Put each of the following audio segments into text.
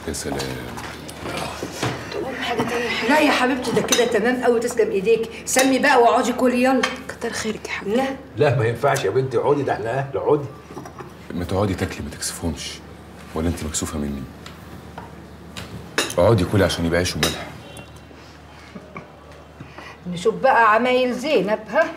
يا سلام. تقول حاجه تانية حلوة؟ لا يا حبيبتي ده كده تمام قوي، تسلم ايديك. سمي بقى واقعدي كلي يلا. كتر خيرك يا حبيبتي. لا ما ينفعش يا بنتي، اقعدي، ده احنا اهل، اقعدي. ما تقعدي تاكلي ما تكسفهمش، ولا انت مكسوفه مني؟ اقعدي كلي عشان يبقى عيش وملح. نشوف بقى عمايل زينب. ها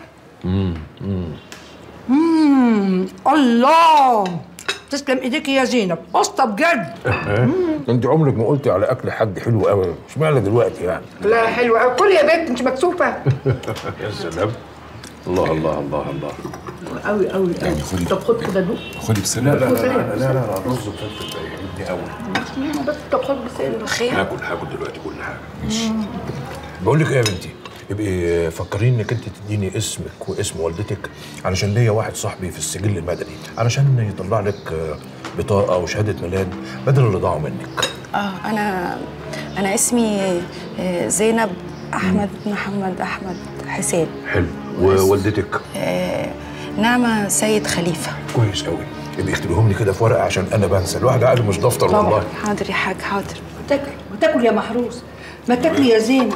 الله، تسلم ايديك يا زينب، قسطه بجد. انت عمرك ما قلتي على اكل حد حلو قوي، اشمعنى دلوقتي يعني؟ لا حلوه قوي، كل يا بنت انت مكسوفه. يا سلام. الله الله الله الله قوي قوي يعني خدي. طب خد كده دوق. خدي بسلة. لا الرز وفلفل ده يهمني قوي. بس طب خد بسلة. خير. هاكل دلوقتي كل حاجه. ماشي. بقول لك ايه يا بنتي، ابقي فكريني انك انت تديني اسمك واسم والدتك، علشان ليا واحد صاحبي في السجل المدني، علشان يطلع لك بطاقه وشهاده ميلاد بدل اللي ضاعوا منك. انا اسمي زينب احمد محمد احمد حسين. حلو. ووالدتك؟ نعمة سيد خليفة. كويس قوي. ابقي اكتبيهم لي كده في ورقه عشان انا بنسى، الواحد قاعد مش دفتر والله. حاضر يا حاج حاضر. وتاكل يا محروس، ما تاكلي يا زينب.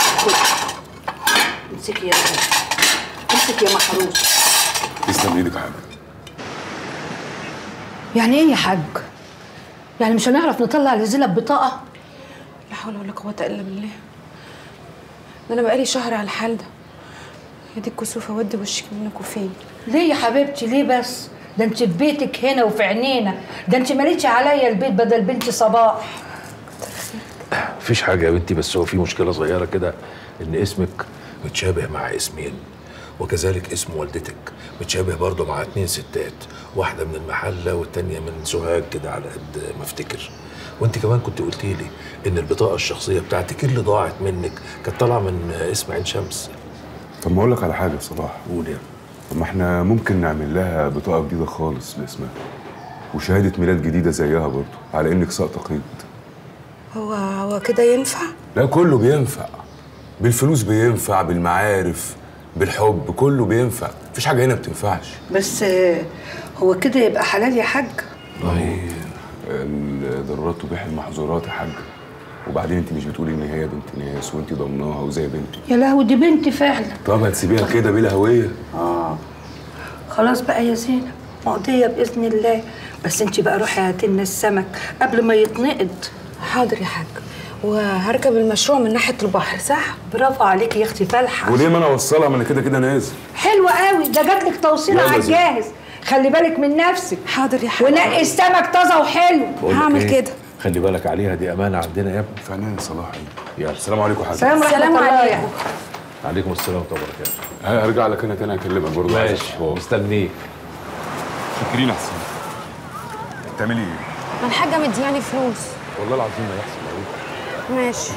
امسكي يا زينب، امسكي يا محروس. تسلم ايدك يا حاج. يعني ايه يا حاج؟ يعني مش هنعرف نطلع لزينب بطاقه؟ لا حول ولا قوة الا بالله، ده انا بقالي شهر على الحال ده. يا دي الكسوفة، ودي وشك منك وفين؟ ليه يا حبيبتي ليه بس؟ ده انت في بيتك هنا وفي عينينا، ده انت ماليتش عليا البيت بدل بنتي صباح. مفيش حاجه يا بنتي، بس هو في مشكله صغيره كده، ان اسمك متشابه مع اسمين، وكذلك اسم والدتك متشابه برضه مع 2 ستات، واحده من المحله والتانيه من سوهاج كده على قد ما افتكر. وانت كمان كنت قلتي لي ان البطاقه الشخصيه بتاعتك اللي ضاعت منك كانت طالعه من اسم عين شمس. طب ما اقول لك على حاجه يا صلاح. قول يا. طب ما احنا ممكن نعمل لها بطاقه جديده خالص باسمها، وشهاده ميلاد جديده زيها برضه، على انك ساقطه قيد. هو كده ينفع؟ لا كله بينفع، بالفلوس بينفع، بالمعارف، بالحب، كله بينفع، مفيش حاجه هنا بتنفعش. بس هو كده يبقى حلال يا حاج؟ والله الضرورات تبيح المحظورات يا حاج. وبعدين انت مش بتقولي ان هي بنت ناس وانت ضمناها وزي بنتي؟ يا لهوي دي بنتي فعلا. طب هتسيبيها كده بلا هويه؟ خلاص بقى يا زينب، مقضيه باذن الله. بس انت بقى روحي هاتي لنا السمك قبل ما يتنقض. حاضر يا حاج. وهركب المشروع من ناحيه البحر، صح؟ برافو عليكي يا اختي فالحه. وليه ما انا اوصلها؟ ما انا كده كده نازل. حلوه قوي، ده جاتلك توصيله على الجاهز. خلي بالك من نفسك. حاضر يا حاج. ونقي السمك طازه وحلو. هعمل كده. خلي بالك عليها، دي امانه عندنا يا ابني. فنان صلاح. يلا السلام عليكم يا حاج. سلام عليكم. عليكم السلام ورحمه الله وبركاته. هرجع لك انا تاني اكلمك برضه. ماشي مستنيك. فاكرين احسن. بتعملي ايه؟ ما الحاجه مدياني فلوس. والله العظيم ما يحصل قوي. ماشي.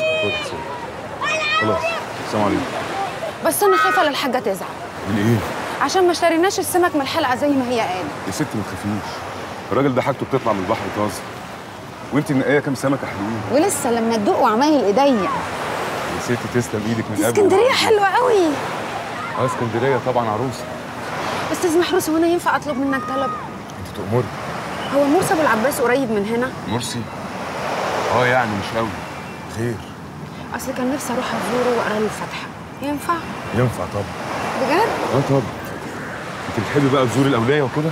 خلاص السلام عليكم. بس انا خايفه للحاجه تزعل. من ايه؟ عشان ما اشتريناش السمك من الحلقه زي ما هي قالت. يا ستي ما تخافيش، الراجل ده حاجته بتطلع من البحر طازه، وانت منقيه كام سمكه حلوين. ولسه لما تدوق وعمايل ايديا. يا ستي تسلم ايدك من قبل. اسكندريه حلوه قوي. اسكندريه طبعا عروسه. استاذ محروس، هو انا ينفع اطلب منك طلب؟ انت تأمري. هو مرسى ابو العباس قريب من هنا؟ مرسي؟ يعني مش قوي. خير؟ اصل كان نفسي اروح ازوره واقرا له الفاتحه، ينفع؟ ينفع طبعا. بجد؟ طبعا. انت بتحبي بقى تزوري الاولياء وكده؟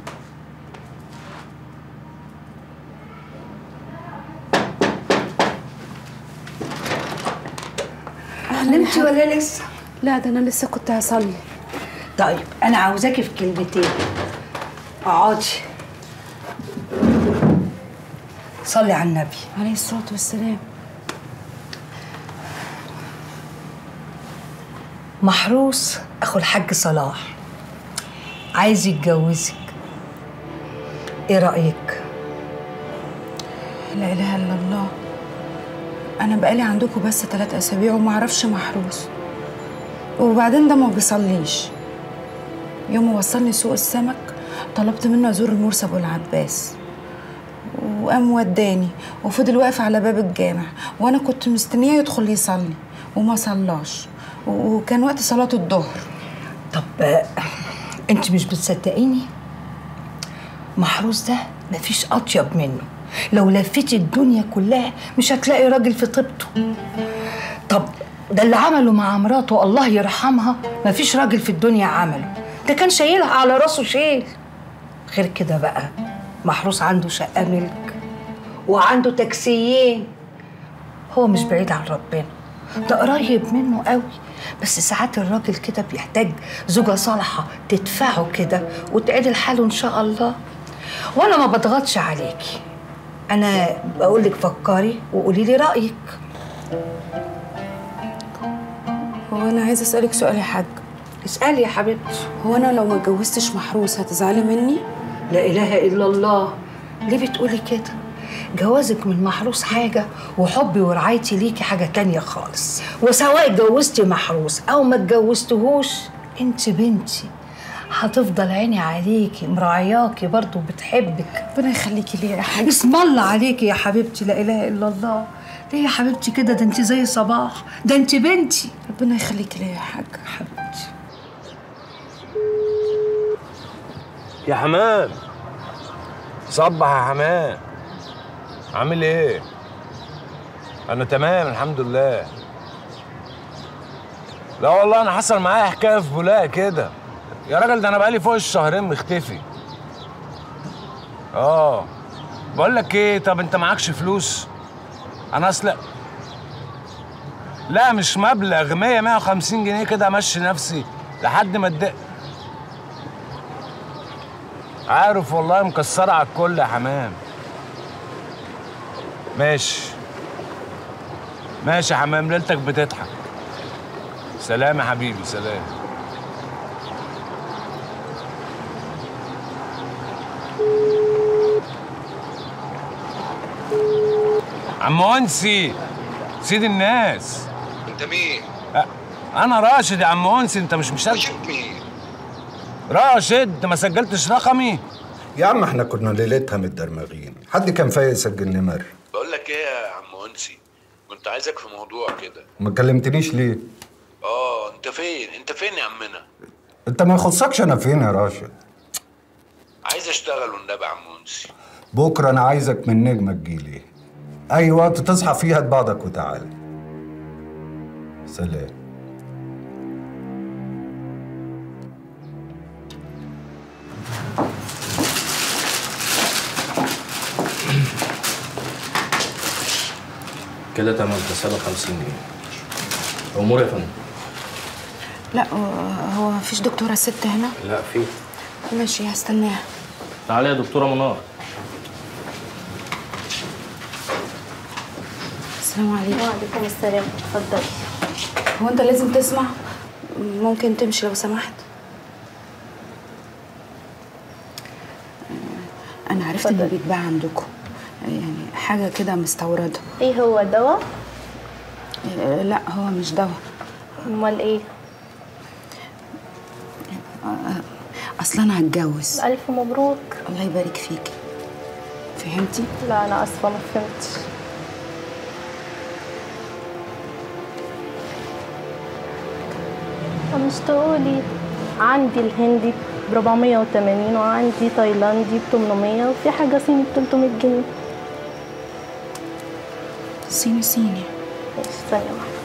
نمتي ولا لسه؟ لا ده انا لسه كنت هصلي. طيب انا عاوزاكي في كلمتين. اقعدي. صلي على النبي عليه الصلاه والسلام. محروس اخو الحاج صلاح عايز يتجوزك، ايه رايك؟ لا اله الا الله، انا بقالي عندكم بس 3 أسابيع وما اعرفش محروس، وبعدين ده ما بيصليش. يوم ما وصلني سوق السمك طلبت منه ازور المرسى ابو العباس، وقام وداني وفضل واقف على باب الجامع، وانا كنت مستنيه يدخل يصلي وما صلاش، وكان وقت صلاه الظهر. طب انت مش بتصدقيني؟ محروس ده مفيش اطيب منه، لو لفتي الدنيا كلها مش هتلاقي راجل في طيبته. طب ده اللي عمله مع مراته الله يرحمها مفيش راجل في الدنيا عمله، ده كان شايلها على راسه شيل. غير كده بقى محروس عنده شقة ملك وعنده تاكسيين. هو مش بعيد عن ربنا، ده قريب منه قوي، بس ساعات الراجل كده بيحتاج زوجة صالحة تدفعه كده وتعدل حاله إن شاء الله. وأنا ما بضغطش عليكي، أنا بقولك فكري وقولي لي رأيك. هو انا عايزه اسالك سؤال يا حاج. اسألي يا حبيبتي. هو انا لو ما اتجوزتش محروس هتزعلي مني؟ لا إله إلا الله، ليه بتقولي كده؟ جوازك من محروس حاجة وحبي ورعايتي ليكي حاجة تانية خالص. وسواء اتجوزتي محروس أو ما اتجوزتهوش انت بنتي، هتفضل عيني عليكي مراعياكي برضو وبتحبك. ربنا يخليكي ليا يا حاج. اسم الله عليكي يا حبيبتي، لا إله إلا الله. ليه يا حبيبتي كده؟ ده انت زي صباح، ده انت بنتي. ربنا يخليكي ليا يا حاج. حبيبتي يا حمام، صبح يا حمام، عامل ايه؟ انا تمام الحمد لله. لا والله انا حصل معايا حكايه في بولاق كده يا راجل، ده انا بقالي فوق الشهرين مختفي. بقول لك ايه، طب انت معكش فلوس؟ انا اصلا لا مش مبلغ، 150 جنيه كده امشي نفسي لحد ما اتدق. عارف والله مكسره على الكل يا حمام. ماشي ماشي يا حمام، ليلتك بتضحك. سلام يا حبيبي، سلام. عم أنسي سيد الناس. انت مين؟ انا راشد يا عم أنسي، انت مش مصدق؟ راشد مين؟ راشد، انت ما سجلتش رقمي؟ يا عم احنا كنا ليلتها متدرمغين، حد كان فايق يسجل لي مرة. بقول لك ايه يا عم أنسي، كنت عايزك في موضوع كده. ما كلمتنيش ليه؟ انت فين؟ انت فين يا عمنا؟ انت ما يخصكش انا فين يا راشد. عايز اشتغل والنبي يا عم أنسي. بكره انا عايزك من نجمة تجيلي، اي وقت تصحى فيها هات بعضك وتعالى. سلام. كده تمام، حسابك 50 جنيه. امور يا فندم؟ لا هو مفيش دكتوره ست هنا؟ لا في. ماشي هستناها. تعالي يا دكتوره منار. السلام عليكم. وعليكم السلام، اتفضلي. هو انت لازم تسمع؟ ممكن تمشي لو سمحت؟ انا عرفت انه بيتباع عندكم يعني حاجه كده مستورده. ايه هو دواء؟ لا هو مش دواء. امال ايه؟ اصلا انا هتجوز. الف مبروك. الله يبارك فيكي. فهمتي؟ لا انا اسفه ما فهمتش. طب مش تقولي عندي الهندي ب 480 وعندي تايلاندي ب 800 وفي حاجه صيني ب 300 جنيه. صيني. ماشي ثانيه واحده.